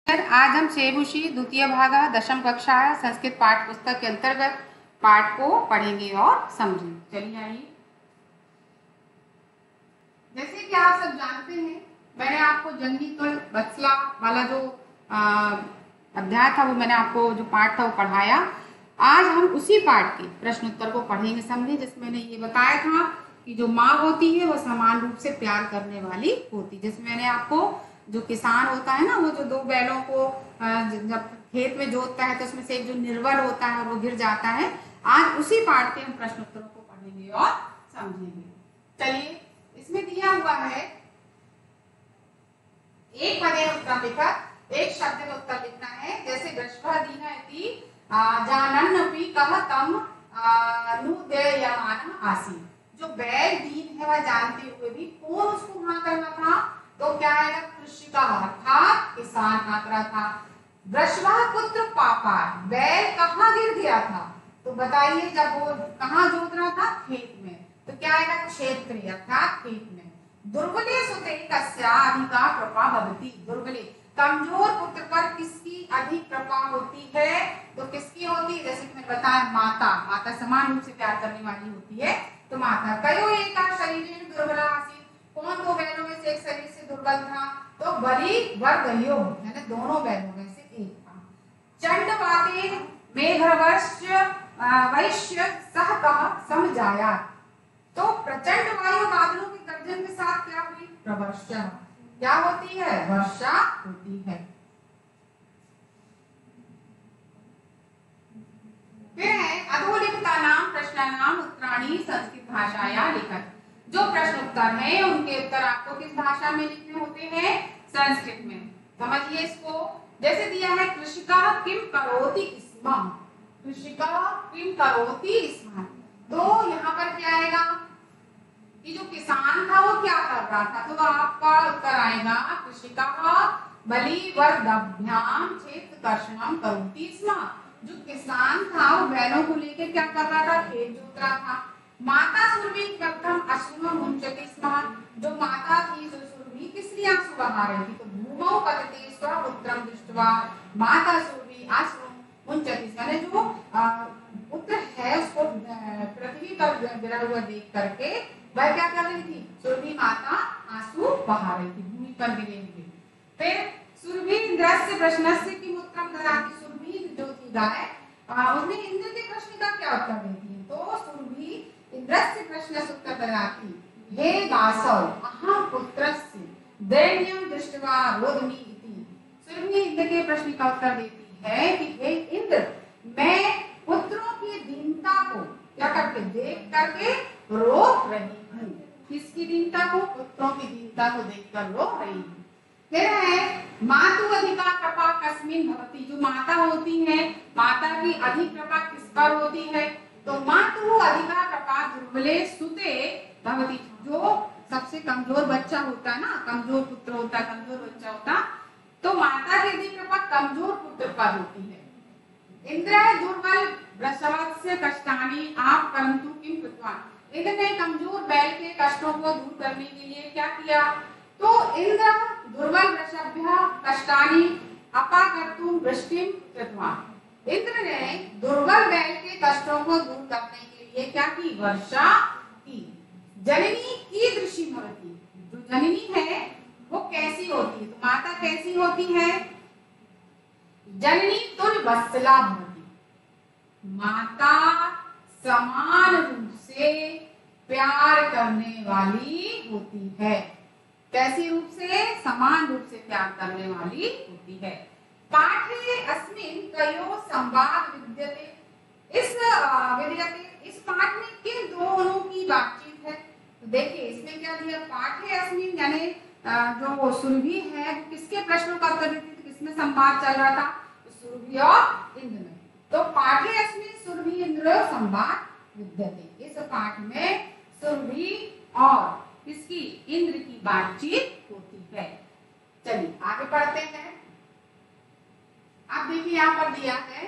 आज हम सेबुशी द्वितीय भाग दशम कक्षा संस्कृत पाठ पुस्तक के अंतर्गत पाठ को पढ़ेंगे और समझेंगे। चलिए आइए। जैसे कि आप सब जानते हैं, मैंने आपको जंगी तुल वत्सला वाला जो अध्याय था, वो मैंने आपको जो पाठ था वो पढ़ाया। आज हम उसी पाठ के प्रश्न उत्तर को पढ़ेंगे, समझे। जिसमें मैंने ये बताया था कि जो माँ होती है वो समान रूप से प्यार करने वाली होती है। जिसमें मैंने आपको जो किसान होता है ना, वो जो दो बैलों को जब खेत में जोतता है तो उसमें से एक जो निर्बल होता है वो गिर जाता है। आज उसी पाठ के हम प्रश्न उत्तरों को पढ़ेंगे और समझेंगे। चलिए, इसमें दिया हुआ है एक पदे उत्तर लिखा, एक शब्द में उत्तर लिखना है। जैसे गृष्भा दीना इति जानन्नपि कह तम नुदयमान आसी। जो बैल दीन है वह जानते हुए भी कौन उसको वहां करना था, तो क्या आएगा? कृषिका अर्थात किसान आंकड़ा था। वृषभा पुत्र पापा, बैल कहाँ गिर गया था? तो बताइए, जब वो कहाँ जोत रहा था? खेत में। तो क्या आएगा? क्षेत्र अर्थात खेत में। दुर्बले सुते कस्या अधिका कृपा भवति। दुर्बले कमजोर पुत्र पर किसकी अधिक कृपा होती है? तो किसकी होती है? जैसे कि मैंने बताया, माता। माता समान रूप से प्यार करने वाली होती है, तो माता। कयो एका शरीर दुर्बला आसी। कौन दो बैलों में से एक शरीर से दुर्बल था? तो बलि वर गयो, यानी दोनों बैलों में से एक था। चंड बाते मेघवर्ष्य वैश्य सह कह समझाया। तो प्रचंड वायु बादलों के गर्जन के साथ क्या हुई? प्रवर्षा। क्या होती है? वर्षा होती है। फिर है अधोलिखिता नाम प्रश्नानाम उत्तराणि संस्कृत भाषाया लिखत। जो प्रश्न उत्तर है उनके उत्तर आपको किस भाषा में लिखने होते हैं? संस्कृत में। समझिए इसको। जैसे दिया है, कृषिका किम करोति स्म। कृषिका किम करोति स्म। तो यहाँ पर क्या आएगा कि जो किसान था वो क्या कर रहा था? तो आपका उत्तर आएगा कृषिका बलिवर्दभ्याम क्षेत्रकर्षणम करोति स्म। जो किसान था वो बैलों को लेकर क्या कर रहा था? खेत जोत रहा था। माता सुरभि प्रथम अश्रुम मुंचति स्म। जो माता थी, जो सुरभि, किस लिए आंसू बहा रही थी? तो भूमौ पतते स्वपुत्रम दृष्ट्वा माता सुरभि अश्रुम मुंचति। यानी जो पुत्र है उसको पृथ्वी पर गिरा हुआ देख करके वह क्या कर रही थी? सुरभि माता आंसू बहा रही थी, भूमि पर गिरे हुए। फिर सुरभि इंद्रस्य प्रश्नस्य किम उत्तरम ददाति। सुरभि जो थी गाय, उसने इंद्र के प्रश्न का क्या उत्तर देती है? तो सुरभि इंद्रस्य प्रश्नस्य उत्तर ददाति। हे दासौ अहं पुत्रस्य दैन्यं दृष्ट्वा रोदमि इति। सुरभि इंद्र के प्रश्न का उत्तर देती है कि हे इंद्र, मैं पुत्रों की दीनता को क्या करके देख करके रो रही हूँ। किसकी दीनता को? पुत्रों की दीनता को देखकर रो रही हूँ। फिर है मातु अधिका कृपा कस्मिन् भवति। जो माता होती है, माता की अधिक कृपा किस पर होती है? तो मातु अधिका कृपा दुर्बले सुते भवति। जो सबसे कमजोर बच्चा होता है ना, कमजोर पुत्र होता है, कमजोर बच्चा होता, तो माता की अधिक कृपा कमजोर पुत्र पर होती है। इंद्र दुर्बल वृषभस्य कष्टानि आप परंतु किम कृतवान्। इंद्र ने कमजोर बैल के कष्टों को दूर करने के लिए क्या किया? तो इंद्र दुर्बल वृषभ्य कष्टानि अपाकर्तुं वृष्टिं कृतवान्। इंद्र ने दुर्बल बैल के कष्टों को दूर करने के लिए क्या की? वर्षा की। जननी कीदृशी भवति। जो जननी है वो कैसी होती है? तो माता कैसी होती है? जननी तुल्यवत्सला भवति। माता समान रूप से प्यार करने वाली होती है। कैसी रूप से? समान रूप से प्यार करने वाली होती है। पाठे अस्मिन् कयो संवाद विद्यते। इस पाठ में किन दोनों की बातचीत है? तो देखिए इसमें क्या दिया? पाठे अस्मिन् यानी जो सुरभि है वो किसके प्रश्नों का उत्तर देती थी? किसमें संवाद चल रहा था? तो सुरभि और इंद्र में। तो पाठे अस्मिन् सुरभि इंद्र संवाद विद्यते। इस पाठ में सुरभि और किसकी? इंद्र की बातचीत होती है। चलिए आगे पढ़ते हैं। अब देखिए यहाँ पर दिया है,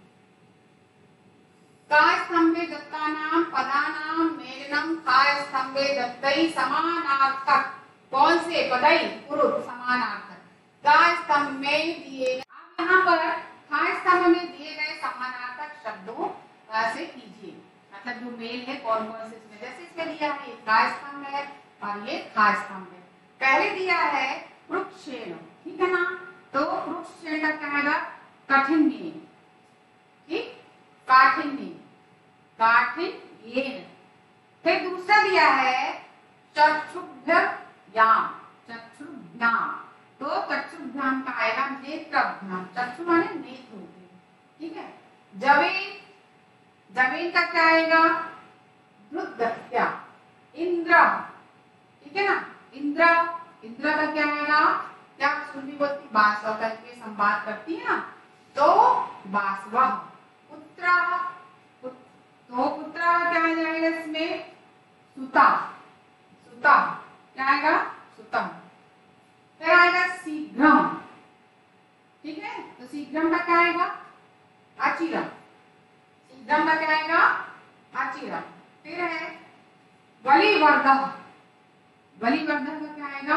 का स्तंभे दत्तानाम पदानाम मेलनम का स्तंभे दत्तै समानार्थक। कौन से? पदई पुरुष समानार्थक। का स्तंभ में दिए गए, आप यहाँ पर खा स्तंभ में दिए गए समानार्थक शब्दों से कीजिए, मतलब जो मेल है कौन कौन से इसमें, जैसे इसमें दिया है का स्तंभ है और ये खा स्तंभ है। पहले दिया है वृक्षेण, ठीक है ना, तो वृक्षेण का क्या आएगा, कठिन्य, ठीक, काठिन्य, काठिन्येन। फिर दूसरा दिया है चक्षुभ्याम, चक्षुभ्याम, तो चक्षुभ्याम का आएगा नेत्रभ्याम, चक्षु माने नेत्र होते हैं, ठीक है। जवेन, जवेन का क्या आएगा, द्रुतगत्या, इंद्र, ठीक है ना, इंद्र, इंद्र का क्या आएगा, क्या सुरभि बोलती, बांस और करके संवाद करती है ना, तो बांसवा। पुत्र, तो पुत्र क्या आ जाएगा इसमें, सुता, सुता, क्या आएगा, सुता। फिर आएगा शीघ्रम, ठीक है, तो शीघ्रम का क्या आएगा, अचिरम, शीघ्रम का क्या आएगा, अचिरम। फिर है बलिवर्धः, बलिवर्धः का क्या आएगा,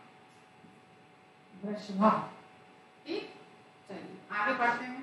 वृषभ, ठीक। चलिए आगे बढ़ते हैं।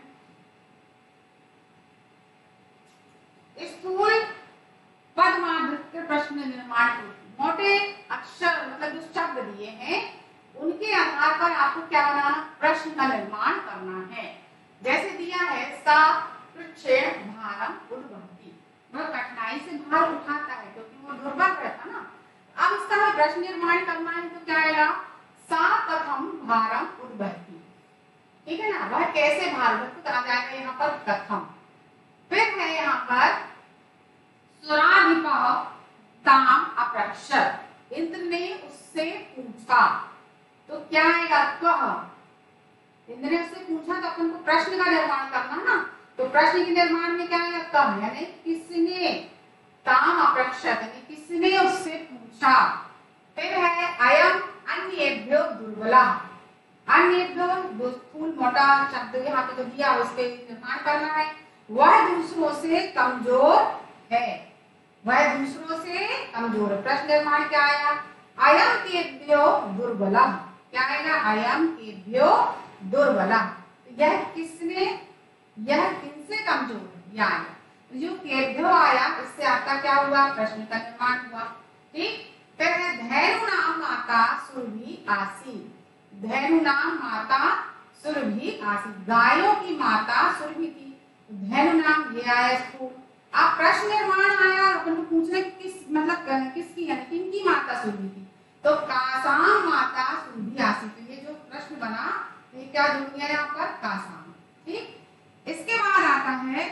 स्थूल पदमावृत्त प्रश्न निर्माण को मोटे अक्षर मतलब जो शब्द दिए हैं उनके आधार पर आपको क्या बनाना, प्रश्न का निर्माण करना है। जैसे दिया है सा पृच्छेण भारम उद्वहति, वह कठिनाई से भार उठाता है क्योंकि वो दुर्बल रहता ना। अब इसका हमें प्रश्न निर्माण करना है तो क्या आएगा, सा कथम भारम उद्वहति, ठीक है ना, वह कैसे भार उठाता, तो आ जाएगा यहाँ पर कथम। फिर है यहाँ पर सुराधिपः ताम अपृच्छत, इंद्र ने उससे पूछा, तो क्या आएगा, कह, इंद्र ने उससे पूछा तो अपन को प्रश्न का निर्माण करना ना, तो प्रश्न के निर्माण में क्या आएगा, कह, यानी किसने, ताम अपृच्छत यानी किसने उससे पूछा। फिर है अयम अन्येभ्यो दुर्बलः, अन्येभ्यो दो स्थूल मोटा शब्द यहाँ पे तो दिया उसके निर्माण करना है, वह दूसरों से कमजोर है, वह दूसरों से कमजोर है। प्रश्न निर्माण क्या आया, अयम केभ्यो दुर्बलः, क्या आएगा, अयम केभ्यो दुर्बलः, यह किसने, यह किनसे कमजोर है, यह आया, जो केभ्यो आया इससे आपका क्या हुआ, प्रश्न का निर्माण हुआ, ठीक। फिर है धैनु नाम माता सुरभि आसीत, धैनु नाम माता सुरभि आसीत, गायों की माता सुरभि थी, धैनु नाम ये आया स्थूल। अब प्रश्न निर्माण आया और अपन को पूछना किस मतलब किसकी यानी किनकी माता सुरभि थी, तो कासाम माता सुरभि आसीत, तो ये जो प्रश्न बना ये क्या जुड़ गया यहाँ पर, कासाम, ठीक। इसके बाद आता है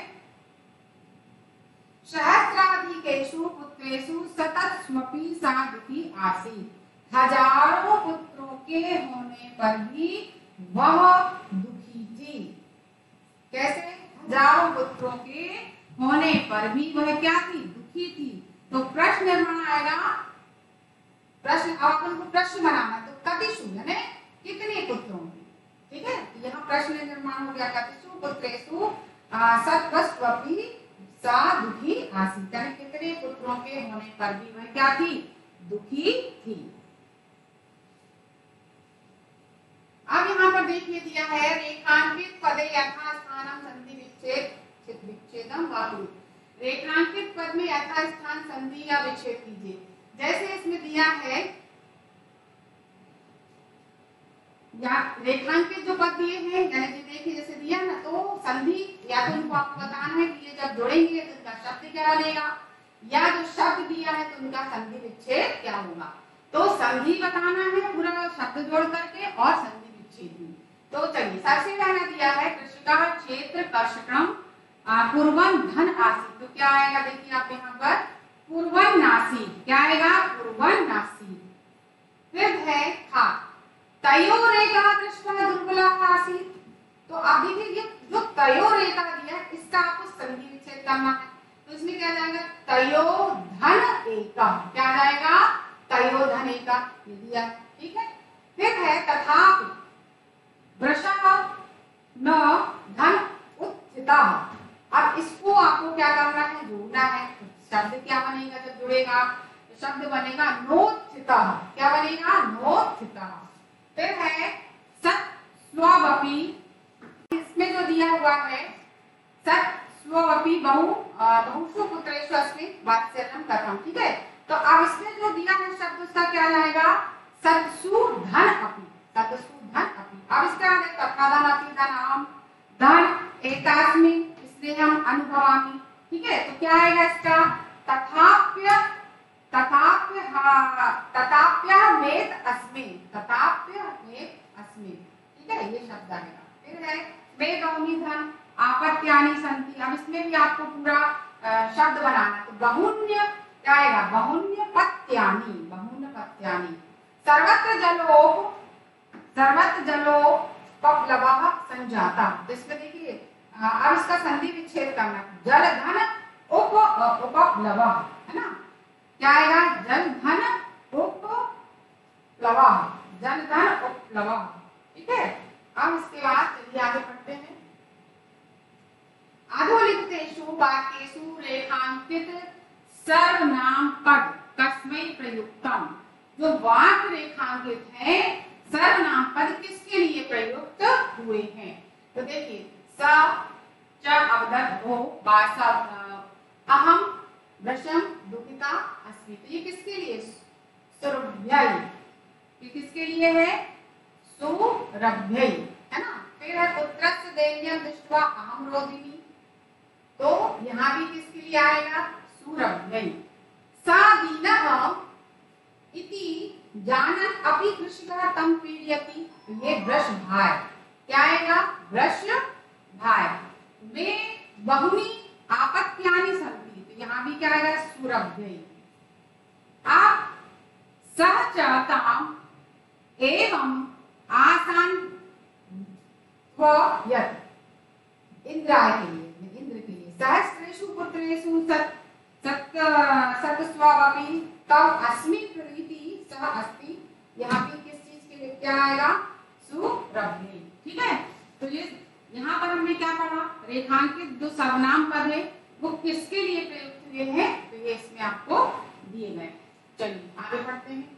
सहस्राधिकेषु पुत्रेषु सततस्मपि सा दुखी आसीत, हजारों पुत्रों के होने पर भी वह दुखी थी, कैसे, हजारों पुत्रों के होने पर भी वह क्या थी, दुखी थी। तो प्रश्न निर्माण आएगा, प्रश्न अपन को प्रश्न बनाना, तो कतिषु यानी कितने पुत्रों की, ठीक है, यहाँ प्रश्न निर्माण हो गया, कतिषु पुत्रेषु सततस्मपि सा दुखी आसीत, यानी कितने पुत्रों के होने पर भी वह क्या थी, दुखी थी। अब यहाँ पर देखिए दिया है रेखांकित पदे यथास्थानम संधि विच्छेद विच्छेदम वाहु, रेखांकित पद में यथास्थान संधि या विच्छेद कीजिए। जैसे इसमें दिया है या रेखांकित जो पद दिए हैं यानी देखिए जैसे दिया ना, तो संधि या तो उनको आपको बताना है कि ये जब जोड़ेंगे तो इनका शब्द क्या बनेगा, या जो शब्द दिया है तो उनका संधि विच्छेद क्या होगा। तो संधि बताना है पूरा शब्द जोड़ करके और संधि विच्छेद भी। तो चलिए सबसे पहला दिया है कृषिका क्षेत्र कर्षक्रम पूर्वन धन आसी, तो क्या आएगा देखिए आप यहाँ पर पूर्वन नासी, क्या आएगा पूर्वन नासी। फिर है खा तयोरेका कृष्ण दुर्बला आसी, तो अब देखिए जो तयोरेका दिया है इसका आपको संधि विच्छेद करना है, तो इसमें क्या जाएगा तयो धन एका, क्या जाएगा तयो धन एका, ये दिया, ठीक है। फिर है तथापि वृषभ न धन उत्थिता, अब इसको आपको क्या करना है, जोड़ना है, शब्द क्या बनेगा जब जुड़ेगा, शब्द बनेगा नोत्थिता, क्या बनेगा नोत्थिता। फिर है सत स्ववपि, इसमें जो दिया हुआ है सत स्ववपि बहुषु पुत्रेषु अस्मिन् वात्सल्यं कथम्, ठीक है। तो अब इसमें जो दिया है शब्द उसका क्या जाएगा, सत्सु धन अपि, सत्सु धन अपि। अब इसके बाद एक तथाधन अपि धनम, धन एतास्मिन् इसलिए हम अनुभवामि, ठीक है। तो क्या आएगा इसका, तथाप्य तथाप्य तथाप्य मेत अस्मिन्, तथाप्य मेत अस्मिन्, ठीक है, ये शब्द आएगा। फिर है मे गौनी धन आपत्यानि सन्ति। अब इसमें भी आपको पूरा शब्द बनाना, तो बहुन्य क्या आएगा, बहुन्य पत्यानि, बहुन्य पत्यानि। सर्वत्र जलोपप्लवः संजाता। तो इसमें देखिए अब इसका संधि विच्छेद करना, जल धन उपप्लवः, है ना, क्या आएगा, जल धन उपप्लवः, जल धन उपप्लवः, ठीक है। अब इसके बाद चलिए आगे पढ़ते हैं। अधोलिखितेषु वाक्येषु रेखांकित सर्वनाम पद कस्मै प्रयुक्तम। जो वाक्य रेखांकित है सर्वनाम पद किसके लिए प्रयुक्त हुए हैं। तो देखिए स च अवदत् भो बासा अहम वृषम दुखिता अस्मि। तो ये किसके लिए, सुरभ्यै, ये किसके लिए है, सुरभ्यै, है ना। फिर है पुत्रस्य दैन्यं दृष्ट्वा अहम रोदिनी। तो यहाँ भी किसके लिए आएगा, सुरभ्यै। सा दीनः इति जानन् अपि कृषिकः तं पीडयति। तो ये वृष भाई, क्या आएगा, वृष भाई। वे बहुनी आपत्यानि सन्ति। तो यहाँ भी क्या आएगा, सुरभ्यै। आप सह चाहताम एवं आसान यत्, इंद्राय के लिए, इंद्र के लिए। सहस्रेषु पुत्रेषु सत्स्ववपि तव अस्मि प्रीति सह अस्ति। यहाँ भी किस चीज के लिए क्या आएगा, सुरभ्यै, ठीक है। तो ये यहाँ पर हमने क्या पढ़ा, रेखांकित जो सर्वनाम पद है वो किसके लिए प्रयुक्त हुए हैं, तो ये इसमें आपको दिए गए। चलिए आगे बढ़ते हैं।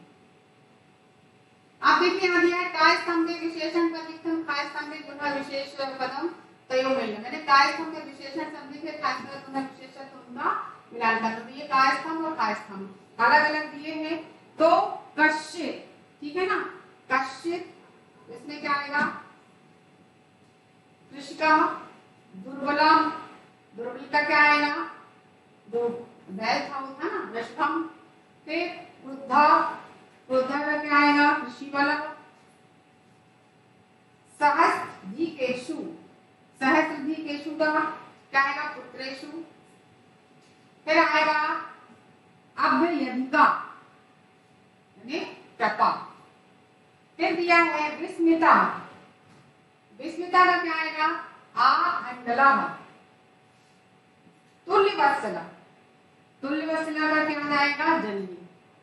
आप देखिए यहाँ दिया है काय स्तंभे विशेषण पदयुक्तम काय स्तंभे पुनः विशेष पदम तयोर्मिल्य। मैंने काय स्तंभे विशेषण शब्द के काय स्तंभे पुनः विशेषण उनका मिलान करना। तो ये काय स्तंभ और काय स्तंभ अलग अलग दिए हैं। तो कश्चित, ठीक है ना, कश्चित, इसमें क्या आएगा, कृषिका। दुर्बलम, दुर्बल का क्या आएगा, जो बैल था वो था ना, वृषभम। फिर वृद्धा, वृद्धा का क्या आएगा, कृषि वाला। सहस्रधिकेषु, सहस्रधिकेषु का क्या आएगा, पुत्रेषु। फिर आएगा अभ्यधिका यानी कृपा। फिर दिया है विस्मिता, विस्मिता का क्या आएगा, आंडला। तुल्यवत्सला, तुल्यवत्सला का क्या आएगा, जननी।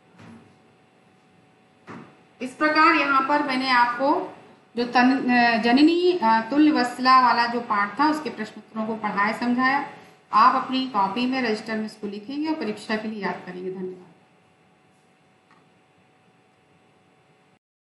इस प्रकार यहाँ पर मैंने आपको जो जननी तुल्यवत्सला वाला जो पाठ था उसके प्रश्न उत्तरों को पढ़ाया समझाया। आप अपनी कॉपी में रजिस्टर में इसको लिखेंगे और परीक्षा के लिए याद करेंगे। धन्यवाद।